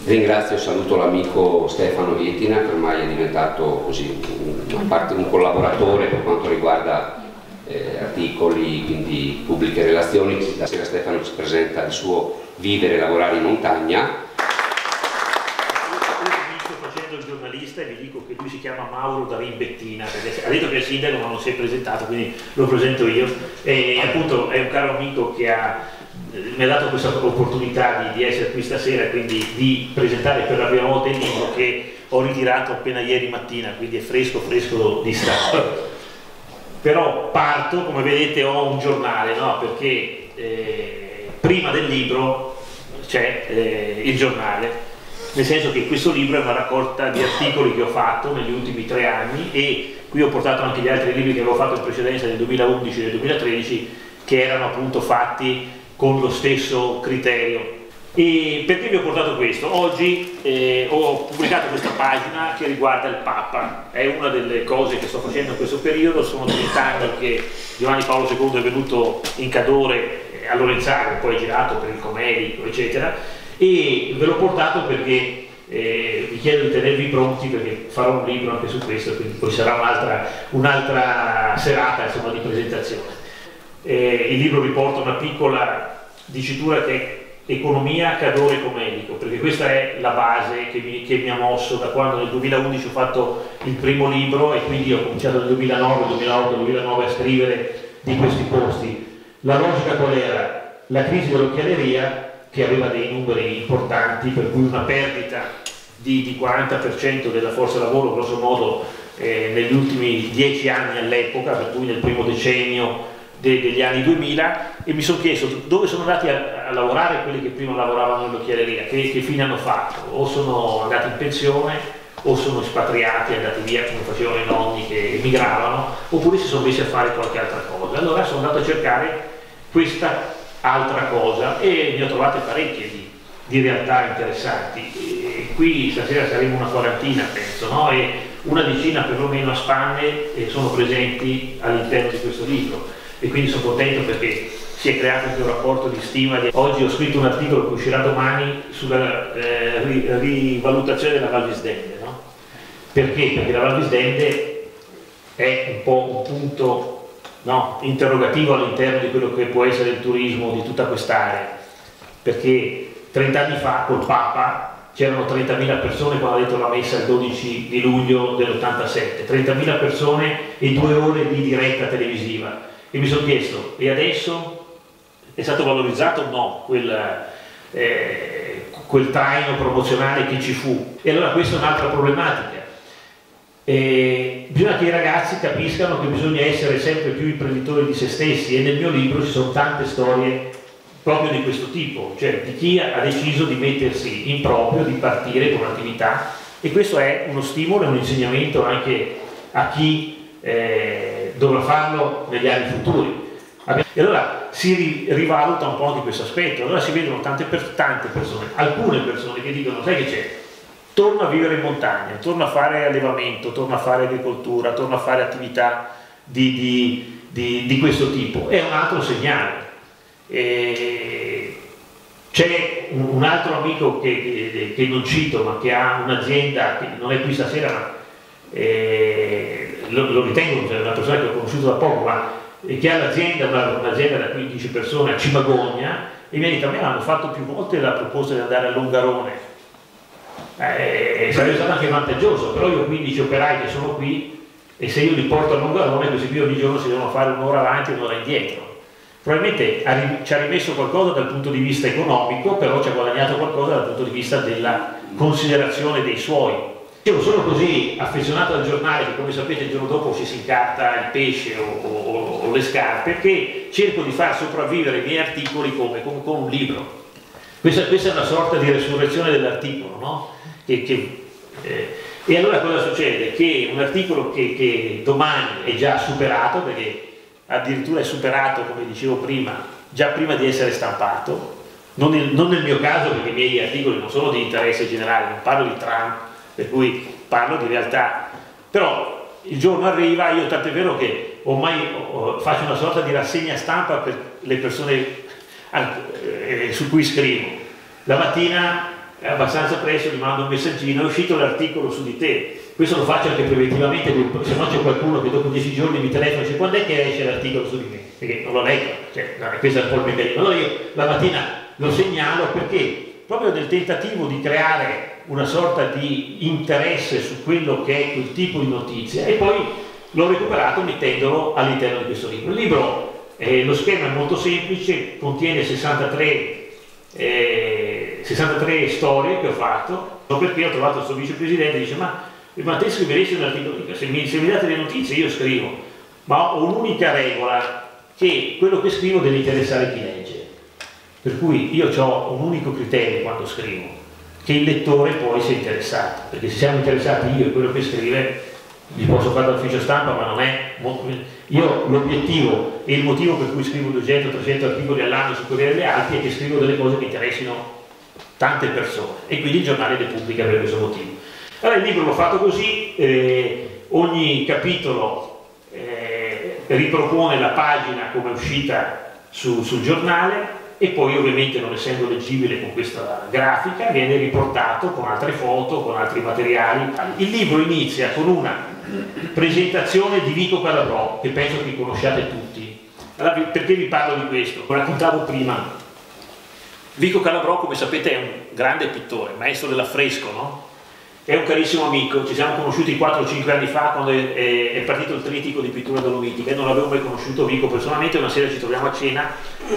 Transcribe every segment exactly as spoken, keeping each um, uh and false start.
Ringrazio e saluto l'amico Stefano Vietina, che ormai è diventato così un, parte, un collaboratore per quanto riguarda eh, articoli, quindi pubbliche relazioni. Stasera Stefano ci presenta il suo vivere e lavorare in montagna. Facendo il giornalista, e vi dico che lui si chiama Mauro da Rimbettina, perché ha detto che è il sindaco ma non si è presentato, quindi lo presento io. E appunto è un caro amico che ha mi ha dato questa opportunità di, di essere qui stasera, quindi di presentare per la prima volta il libro che ho ritirato appena ieri mattina, quindi è fresco fresco di stampa. Però parto, come vedete ho un giornale, no? Perché eh, prima del libro c'è eh, il giornale, nel senso che questo libro è una raccolta di articoli che ho fatto negli ultimi tre anni, e qui ho portato anche gli altri libri che avevo fatto in precedenza nel duemilaundici e nel duemilatredici, che erano appunto fatti con lo stesso criterio. E perché vi ho portato questo? Oggi eh, ho pubblicato questa pagina che riguarda il Papa. È una delle cose che sto facendo in questo periodo. Sono trent'anni che Giovanni Paolo secondo è venuto in Cadore a Lorenzano, poi è girato per il Comedico eccetera, e ve l'ho portato perché eh, vi chiedo di tenervi pronti, perché farò un libro anche su questo, quindi poi sarà un'altra un'altra serata, insomma, di presentazione. Eh, il libro riporta una piccola dicitura che è economia, Cadore, Comedico, perché questa è la base che mi, che mi ha mosso da quando nel duemilaundici ho fatto il primo libro, e quindi ho cominciato nel duemilanove, duemilaotto, duemilanove a scrivere di questi posti. La logica qual era? La crisi dell'occhialeria, che aveva dei numeri importanti, per cui una perdita di, di quaranta per cento della forza lavoro grosso modo eh, negli ultimi dieci anni all'epoca, per cui nel primo decennio degli anni duemila, e mi sono chiesto dove sono andati a, a lavorare quelli che prima lavoravano nell'occhialeria, che, che fine hanno fatto, o sono andati in pensione o sono espatriati, andati via come facevano i nonni che emigravano, oppure si sono messi a fare qualche altra cosa. Allora sono andato a cercare questa altra cosa e ne ho trovate parecchie di, di realtà interessanti. E qui stasera saremo una quarantina penso, no? E una decina perlomeno a spanne sono presenti all'interno di questo libro, e quindi sono contento perché si è creato anche un rapporto di stima. Oggi ho scritto un articolo che uscirà domani sulla eh, rivalutazione della Val Visdende, no? Perché? Perché la Val Visdende è un po' un punto, no, interrogativo all'interno di quello che può essere il turismo di tutta quest'area, perché trent'anni fa col Papa c'erano trentamila persone quando ha detto la messa il dodici di luglio dell'ottantasette, trentamila persone e due ore di diretta televisiva. E mi sono chiesto, e adesso è stato valorizzato o no quel, eh, quel traino promozionale che ci fu? E allora questa è un'altra problematica. E bisogna che i ragazzi capiscano che bisogna essere sempre più imprenditori di se stessi, e nel mio libro ci sono tante storie proprio di questo tipo, cioè di chi ha deciso di mettersi in proprio, di partire con un'attività, e questo è uno stimolo e un insegnamento anche a chi eh, dovrà farlo negli anni futuri. E allora si rivaluta un po' anche questo aspetto. Allora si vedono tante, per, tante persone, alcune persone che dicono, sai che c'è? Torno a vivere in montagna, torno a fare allevamento, torno a fare agricoltura, torno a fare attività di, di, di, di questo tipo. È un altro segnale. C'è un, un altro amico che, che, che non cito, ma che ha un'azienda, che non è qui stasera, ma eh, lo, lo ritengo, cioè una persona che ho conosciuto da poco, ma che ha l'azienda, un'azienda da quindici persone a Cimagogna, e mi ha detto: a me hanno fatto più volte la proposta di andare a Longarone, eh, sarebbe stato anche vantaggioso, però io ho quindici operai che sono qui, e se io li porto a Longarone, questi qui ogni giorno si devono fare un'ora avanti e un'ora indietro. Probabilmente ci ha rimesso qualcosa dal punto di vista economico, però ci ha guadagnato qualcosa dal punto di vista della considerazione dei suoi. Io sono così affezionato al giornale che, come sapete, il giorno dopo ci si incarta il pesce o, o, o le scarpe, che cerco di far sopravvivere i miei articoli come, come con un libro. Questa, questa è una sorta di resurrezione dell'articolo, no? Che, che, eh, e allora cosa succede? Che un articolo che, che domani è già superato, perché addirittura è superato, come dicevo prima, già prima di essere stampato, non, il, non nel mio caso, perché i miei articoli non sono di interesse generale, non parlo di Trump, per cui parlo di realtà, però il giorno arriva, io tant'è vero che ormai oh, faccio una sorta di rassegna stampa per le persone eh, su cui scrivo. La mattina abbastanza presto gli mando un messaggino: è uscito l'articolo su di te. Questo lo faccio anche preventivamente, se no c'è qualcuno che dopo dieci giorni mi telefona e dice: quando è che esce l'articolo su di me? Perché non lo leggo, cioè, no, questo è un po' il meccanismo. Allora io la mattina lo segnalo, perché proprio nel tentativo di creare una sorta di interesse su quello che è quel tipo di notizia, e poi l'ho recuperato mettendolo all'interno di questo libro. Il libro, eh, lo schema è molto semplice, contiene sessantatré, eh, sessantatré storie che ho fatto, perché ho trovato questo vicepresidente e dice: ma ma te scriveresti un articolo? Se mi, se mi date le notizie io scrivo, ma ho un'unica regola, che quello che scrivo deve interessare chi legge, per cui io ho un unico criterio quando scrivo, che il lettore poi sia interessato, perché se siamo interessati io e quello che scrive, gli posso fare l'ufficio stampa, ma non è io l'obiettivo e il motivo per cui scrivo duecento trecento articoli all'anno su Corriere delle Alpi è che scrivo delle cose che interessino tante persone, e quindi il giornale le pubblica per questo motivo. Allora il libro l'ho fatto così, eh, ogni capitolo eh, ripropone la pagina come è uscita su, sul giornale, e poi ovviamente, non essendo leggibile con questa grafica, viene riportato con altre foto, con altri materiali. Il libro inizia con una presentazione di Vico Calabrò, che penso che conosciate tutti. Allora, perché vi parlo di questo? Lo raccontavo prima. Vico Calabrò, come sapete, è un grande pittore, maestro dell'affresco, no? È un carissimo amico, ci siamo conosciuti quattro o cinque anni fa quando è, è, è partito il trittico di pittura dolomitica, e non l'avevo mai conosciuto Vico personalmente. Una sera ci troviamo a cena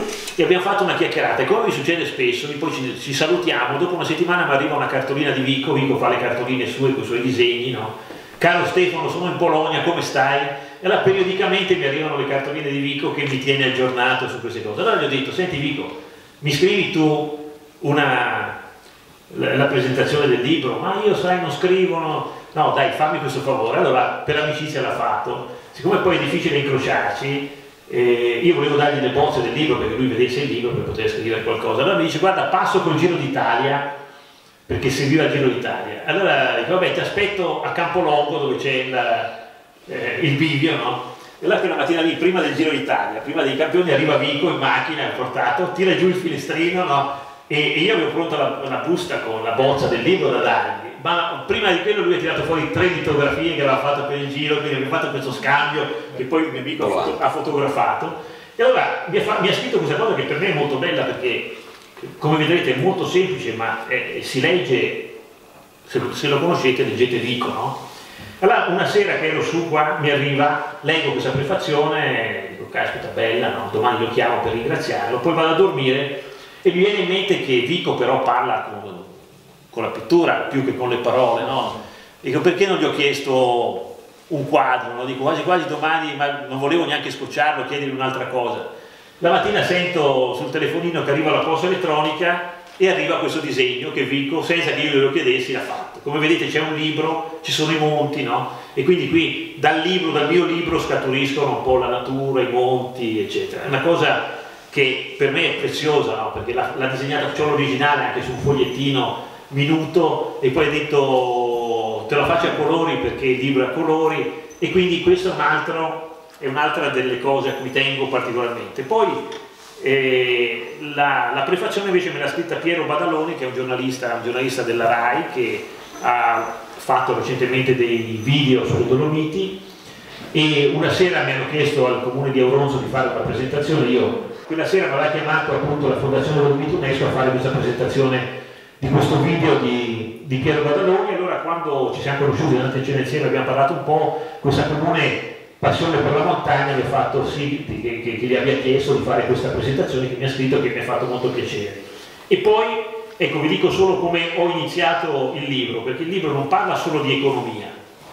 e abbiamo fatto una chiacchierata, e come mi succede spesso, poi ci, ci salutiamo, dopo una settimana mi arriva una cartolina di Vico, Vico fa le cartoline sue con i suoi disegni, no? Caro Stefano, sono in Polonia, come stai? E allora periodicamente mi arrivano le cartoline di Vico che mi tiene aggiornato su queste cose. Allora gli ho detto: senti Vico, mi scrivi tu una... La, la presentazione del libro? Ma io, sai, non scrivo, no, no dai, fammi questo favore. Allora per amicizia l'ha fatto, siccome poi è difficile incrociarci, eh, io volevo dargli le bozze del libro perché lui vedesse il libro per poter scrivere qualcosa. Allora mi dice: guarda, passo col Giro d'Italia, perché seguiva il Giro d'Italia. Allora dico: vabbè, ti aspetto a Campolongo dove c'è il, eh, il bivio, no? E allora quella mattina lì, prima del Giro d'Italia, prima dei campioni, arriva Vico in macchina, ha portato, tira giù il finestrino, no? E io avevo pronta la, una busta con la bozza del libro da dargli, ma prima di quello lui ha tirato fuori tre litografie che aveva fatto per il giro, quindi abbiamo fatto questo scambio che poi il mio amico ha, foto, ha fotografato. E allora mi ha, fa, mi ha scritto questa cosa che per me è molto bella, perché come vedrete è molto semplice, ma è, si legge, se, se lo conoscete leggete Vico, no? Allora una sera che ero su qua mi arriva, leggo questa prefazione, dico: caspita, bella, no? Domani lo chiamo per ringraziarlo, poi vado a dormire. E mi viene in mente che Vico però parla con, con la pittura più che con le parole, no? Dico: perché non gli ho chiesto un quadro? No? Dico: quasi quasi domani, ma non volevo neanche scocciarlo, chiedergli un'altra cosa. La mattina sento sul telefonino che arriva la posta elettronica e arriva questo disegno che Vico, senza che io glielo chiedessi, l'ha fatto. Come vedete c'è un libro, ci sono i monti, no? E quindi qui dal libro, dal mio libro scaturiscono un po' la natura, i monti, eccetera. È una cosa che per me è preziosa, no? Perché l'ha disegnata, c'ho l'originale anche su un fogliettino minuto, e poi ha detto: te la faccio a colori perché il libro è a colori, e quindi questo è un altro, è un'altra delle cose a cui tengo particolarmente. Poi eh, la, la prefazione invece me l'ha scritta Piero Badaloni, che è un giornalista, un giornalista della RAI, che ha fatto recentemente dei video sulle Dolomiti, e una sera mi hanno chiesto al comune di Auronzo di fare una presentazione. Io quella sera mi aveva chiamato appunto la Fondazione Dolomiti UNESCO a fare questa presentazione di questo video di, di Piero Badaloni. Allora quando ci siamo conosciuti durante il cena insieme, abbiamo parlato un po', questa comune passione per la montagna mi ha fatto sì che, che, che gli abbia chiesto di fare questa presentazione, che mi ha scritto, che mi ha fatto molto piacere. E poi, ecco, vi dico solo come ho iniziato il libro, perché il libro non parla solo di economia,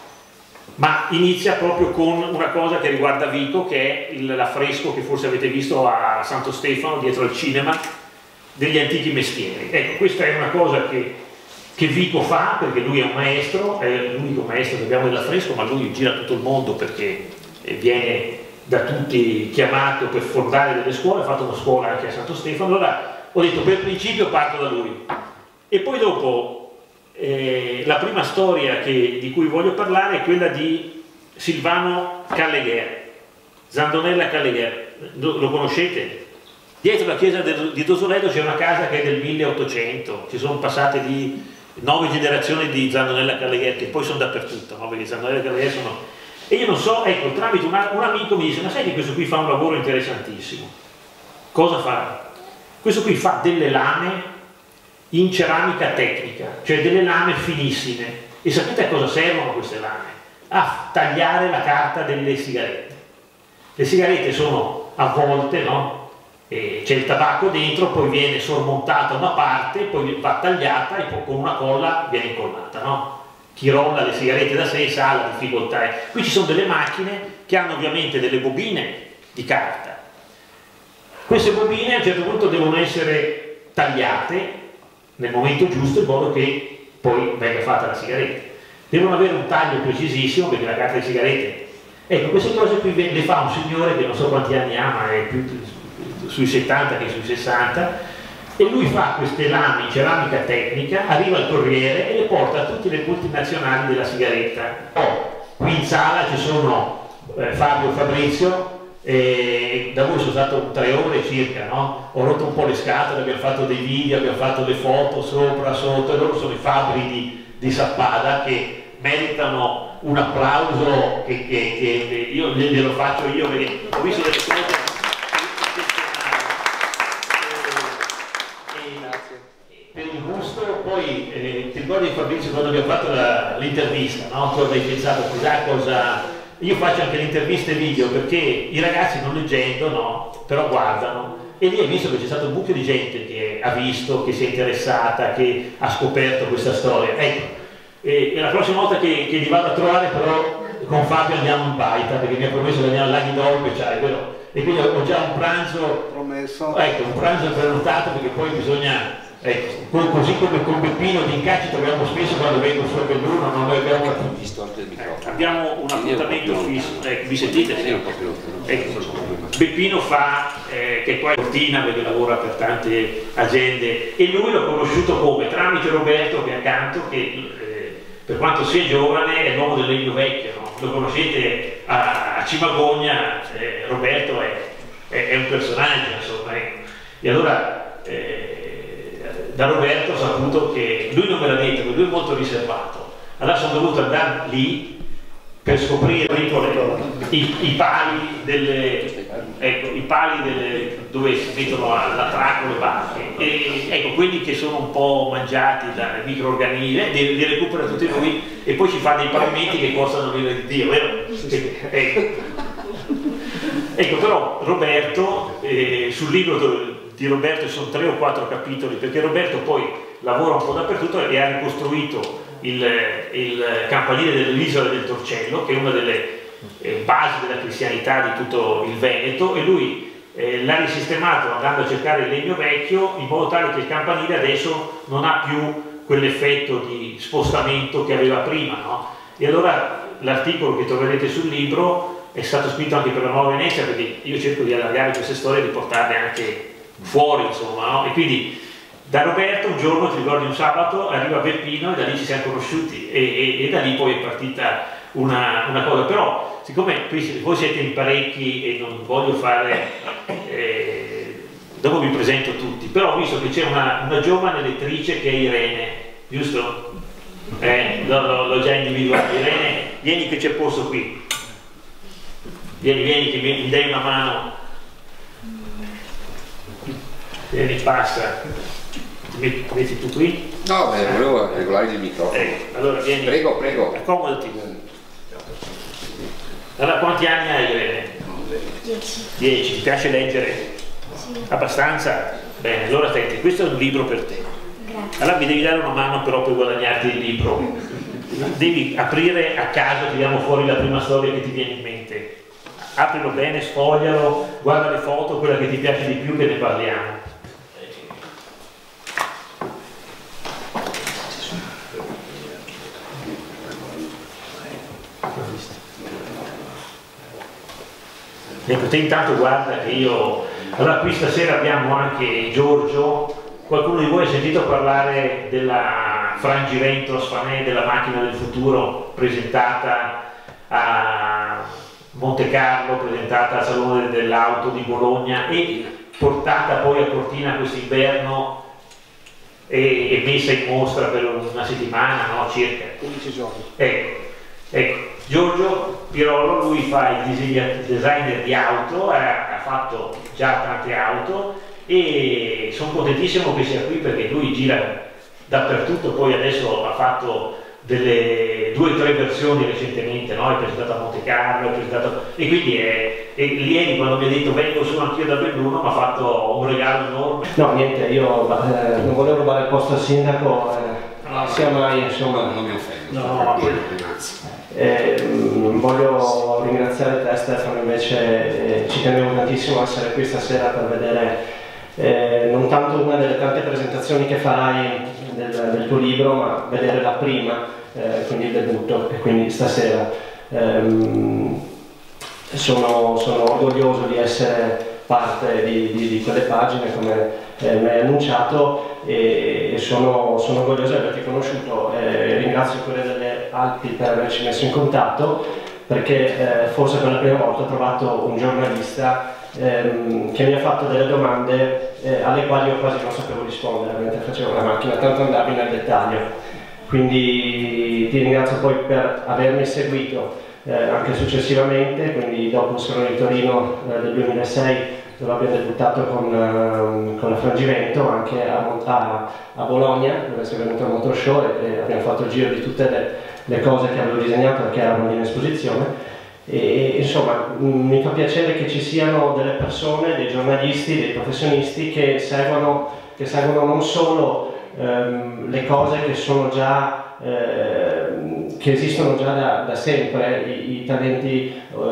ma inizia proprio con una cosa che riguarda Vico, che è l'affresco che forse avete visto a Santo Stefano, dietro al cinema, degli antichi mestieri. Ecco, questa è una cosa che, che Vico fa, perché lui è un maestro, è l'unico maestro che abbiamo dell'affresco, ma lui gira tutto il mondo perché viene da tutti chiamato per fondare delle scuole, ha fatto una scuola anche a Santo Stefano. Allora ho detto: per principio parto da lui, e poi dopo Eh, la prima storia che, di cui voglio parlare è quella di Silvano Callegher, Zandonella Callegher. Lo, lo conoscete? dietro la chiesa di Dosoleto c'è una casa che è del milleottocento, ci sono passate di nove generazioni di Zandonella Callegher, che poi sono dappertutto, no? Perché Zandonella Callegher sono... E io non so, ecco, tramite una, un amico mi dice, ma sai che questo qui fa un lavoro interessantissimo? Cosa fa? Questo qui fa delle lame in ceramica tecnica, cioè delle lame finissime. E sapete a cosa servono queste lame? A tagliare la carta delle sigarette. Le sigarette sono avvolte, no? C'è il tabacco dentro, poi viene sormontata una parte, poi va tagliata e poi con una colla viene incollata, no? Chi rolla le sigarette da sé sa la difficoltà. Qui ci sono delle macchine che hanno ovviamente delle bobine di carta. Queste bobine a un certo punto devono essere tagliate nel momento giusto in modo che poi venga fatta la sigaretta. Devono avere un taglio precisissimo perché la carta di sigarette... Ecco, queste cose qui le fa un signore che non so quanti anni ha, ma è più sui settanta che sui sessanta, e lui fa queste lame in ceramica tecnica, arriva al Corriere e le porta a tutte le multinazionali della sigaretta. Oh, qui in sala ci sono eh, Fabio e Fabrizio, e da voi sono stato tre ore circa, no? Ho rotto un po' le scatole, abbiamo fatto dei video, abbiamo fatto le foto sopra, sotto, e loro sono i fabbri di, di Sappada che meritano un applauso che, che, che io glielo faccio io, perché ho visto delle cose. Per il gusto, poi eh, ti ricordi Fabrizio quando abbiamo fatto l'intervista, no? Tu avevi pensato chissà cosa... Io faccio anche le interviste video perché i ragazzi non leggendo, no? Però guardano, e lì hai visto che c'è stato un mucchio di gente che ha visto, che si è interessata, che ha scoperto questa storia. Ecco, e, e la prossima volta che, che li vado a trovare però con Fabio andiamo in baita, perché mi ha promesso che andiamo al Laghi d'Olpe, cioè, però, e quindi ho già un pranzo promesso, ecco, un pranzo prenotato, perché poi bisogna... Ecco, così come con Beppino di Incacci troviamo spesso quando vengo su a Belluno, non noi abbiamo eh, abbiamo un appuntamento fisso, ecco, vi sentite? Sì. Ecco, Beppino fa, eh, che poi è Cortina perché lavora per tante aziende, e lui l'ho conosciuto come? Tramite Roberto che è accanto, che eh, per quanto sia giovane è l'uomo del legno vecchio, no? Lo conoscete a, a Cimagogna, eh, Roberto è, è, è un personaggio, insomma, ecco. E allora eh, da Roberto ho saputo che lui non me l'ha detto, perché lui è molto riservato. Allora sono dovuto andare lì per scoprire i, i pali delle, ecco, i pali delle, dove si mettono all'attracco le barche, e ecco, quelli che sono un po' mangiati da microorganismi, li, li recupera tutti lui e poi ci fa dei pavimenti che costano l'ira di Dio, vero? Ecco, ecco però Roberto, eh, sul libro di Roberto sono tre o quattro capitoli, perché Roberto poi lavora un po' dappertutto e ha ricostruito il, il campanile dell'isola del Torcello, che è una delle eh, basi della cristianità di tutto il Veneto, e lui eh, l'ha risistemato andando a cercare il legno vecchio in modo tale che il campanile adesso non ha più quell'effetto di spostamento che aveva prima, no? E allora l'articolo che troverete sul libro è stato scritto anche per la Nuova Venezia, perché io cerco di allargare queste storie e di portarle anche fuori, insomma, no? E quindi da Roberto un giorno, ti ricordi, un sabato arriva Beppino e da lì ci siamo conosciuti, e, e, e da lì poi è partita una, una cosa. Però siccome qui voi siete in parecchi e non voglio fare eh, dopo vi presento tutti, però ho visto che c'è una, una giovane lettrice che è Irene, giusto? Eh, l'ho già individuato. Irene, vieni che c'è posto qui, vieni, vieni che mi, mi dai una mano. Vieni, passa, ti metti, metti tu qui? No, beh, volevo regolare il microfono. Eh, allora vieni. Prego, prego. Accomodati. Allora, quanti anni hai, Irene? Dieci. Dieci. Ti piace leggere? Sì. Abbastanza? Bene, allora senti, questo è un libro per te. Grazie. Allora mi devi dare una mano però per guadagnarti il libro. Devi aprire a caso, tiriamo fuori la prima storia che ti viene in mente. Aprilo bene, sfoglialo, guarda le foto, quella che ti piace di più, che ne parliamo. Ecco, te intanto guarda che io... Allora qui stasera abbiamo anche Giorgio. Qualcuno di voi ha sentito parlare della Frangiventos Fanè, della macchina del futuro, presentata a Monte Carlo, presentata al Salone dell'Auto di Bologna, e portata poi a Cortina quest'inverno e, e messa in mostra per una settimana, no? Circa. quindici giorni. Ecco, ecco. Giorgio Pirolo, lui fa il designer di auto, ha, ha fatto già tante auto e sono contentissimo che sia qui perché lui gira dappertutto, poi adesso ha fatto delle due o tre versioni recentemente, no? È presentato a Monte Carlo, è presentato... e quindi è, e ieri quando mi ha detto vengo su anch'io da Belluno mi ha fatto un regalo enorme. No, niente, io eh, non volevo rubare il posto al sindaco, eh, no, sia mai, insomma... No, non mi offendo. No, ma poi... Eh, voglio ringraziare te Stefano, invece eh, ci tenevo tantissimo a essere qui stasera per vedere eh, non tanto una delle tante presentazioni che farai del, del tuo libro, ma vedere la prima, eh, quindi il debutto, e quindi stasera ehm, sono, sono orgoglioso di essere parte di, di, di quelle pagine come eh, mi hai annunciato e, e sono, sono orgoglioso di averti conosciuto. Eh, ringrazio quelle delle Alpi per averci messo in contatto, perché eh, forse per la prima volta ho trovato un giornalista ehm, che mi ha fatto delle domande eh, alle quali io quasi non sapevo rispondere mentre facevo la macchina, tanto andavi nel dettaglio. Quindi ti ringrazio poi per avermi seguito eh, anche successivamente, quindi dopo il Salone di Torino eh, del duemilasei, dove abbiamo debuttato con, uh, con la Frangivento, anche a, a, a Bologna, dove sei venuto al Motor Show e, e abbiamo fatto il giro di tutte le, le cose che avevo disegnato perché erano in esposizione. E insomma mi fa piacere che ci siano delle persone, dei giornalisti, dei professionisti che seguono, che seguono non solo um, le cose che sono già Eh, che esistono già da, da sempre, i, i talenti,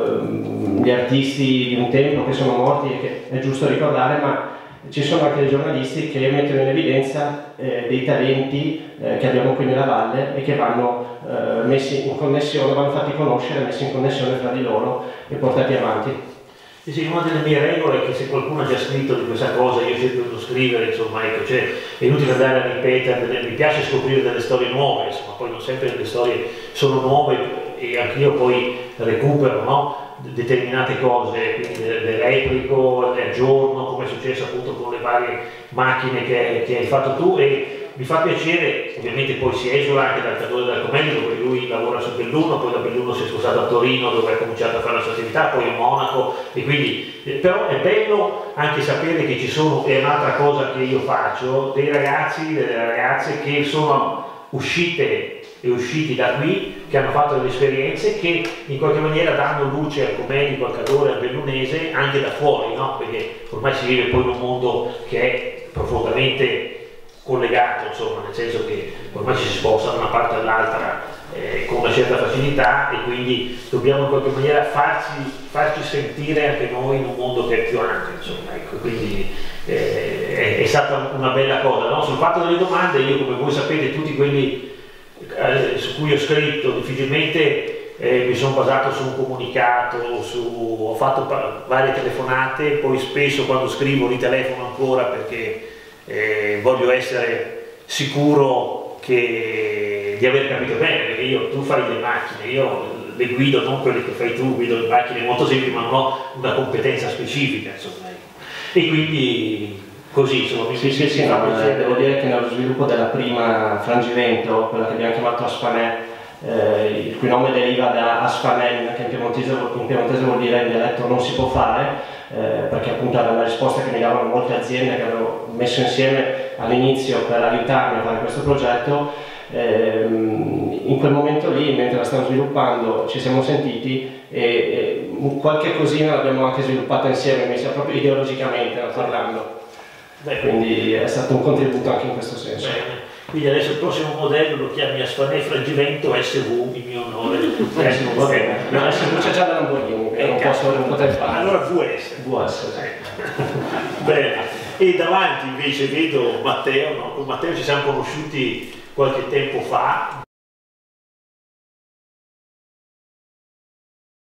eh, gli artisti di un tempo che sono morti e che è giusto ricordare, ma ci sono anche dei giornalisti che mettono in evidenza eh, dei talenti eh, che abbiamo qui nella valle e che vanno eh, messi in connessione, vanno fatti conoscere, messi in connessione fra di loro e portati avanti. Sì, sì, una delle mie regole è che se qualcuno ha già scritto di questa cosa io cerco di scrivere, insomma, ecco, cioè, è inutile andare a ripetere, mi piace scoprire delle storie nuove, insomma, poi non sempre le storie sono nuove e anch'io poi recupero, no? Determinate cose, quindi le, le replico, le aggiorno, come è successo appunto con le varie macchine che, che hai fatto tu, e mi fa piacere, ovviamente poi si esula anche dal Cadore della Commedia dove lui lavora su Belluno, poi da Belluno si è spostato a Torino dove ha cominciato a fare la sua attività, poi a Monaco, e quindi eh, però è bello anche sapere che ci sono, è un'altra cosa che io faccio, dei ragazzi, delle ragazze che sono uscite e usciti da qui, che hanno fatto delle esperienze che in qualche maniera danno luce al Comedico, al Cadore, al Bellunese anche da fuori, no? Perché ormai si vive poi in un mondo che è profondamente collegato, insomma, nel senso che ormai ci si sposta da una parte all'altra eh, con una certa facilità e quindi dobbiamo in qualche maniera farci, farci sentire anche noi in un mondo che è più ampio, insomma, ecco, quindi eh, è, è stata una bella cosa, no? Sul fatto delle domande, io come voi sapete tutti quelli eh, su cui ho scritto difficilmente eh, mi sono basato su un comunicato, su, ho fatto varie telefonate, poi spesso quando scrivo li telefono ancora perché Eh, voglio essere sicuro che, di aver capito bene, perché io, tu fai le macchine, io le guido, non quelle che fai tu, guido le macchine molto semplici, ma non ho una competenza specifica, insomma. E quindi così, insomma, mi sì, sì, sì, no, devo dire che nello sviluppo della prima Frangivento, quella che abbiamo chiamato Asfanè, eh, il cui nome deriva da Asfanen, che in piemontese, in piemontese vuol dire in dialetto non si può fare, Eh, perché appunto era una risposta che mi davano molte aziende che avevo messo insieme all'inizio per aiutarmi a fare questo progetto. Eh, in quel momento lì, mentre la stavo sviluppando, ci siamo sentiti e, e qualche cosina l'abbiamo anche sviluppata insieme, mi sa proprio ideologicamente parlando. Beh, quindi è stato un contributo anche in questo senso. Bene. Quindi adesso il prossimo modello lo chiami Asfanè Frangivento S V in mio onore. S V, va bene. No, S V c'è già da Lamborghini, che non posso non poter fare. Allora V S. V S, sì. Bene. E davanti invece vedo Matteo, no? Con Matteo ci siamo conosciuti qualche tempo fa,